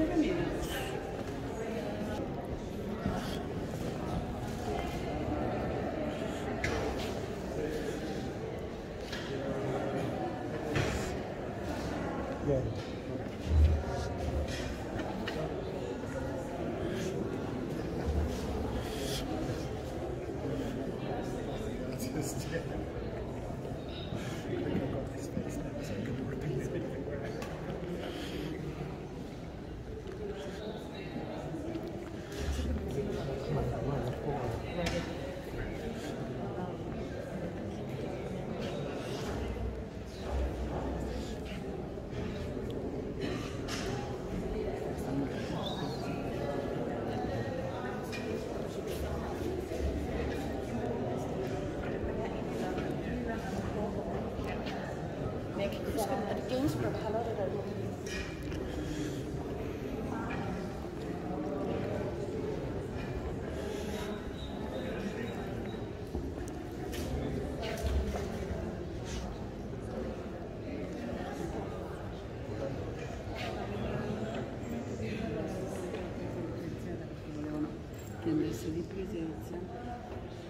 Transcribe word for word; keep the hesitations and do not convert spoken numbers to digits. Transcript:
Yeah. Just, yeah. I think I've got this face now, so I can repeat it everywhere. Er det Gainsborough, han har det der. Che andesse di presenza.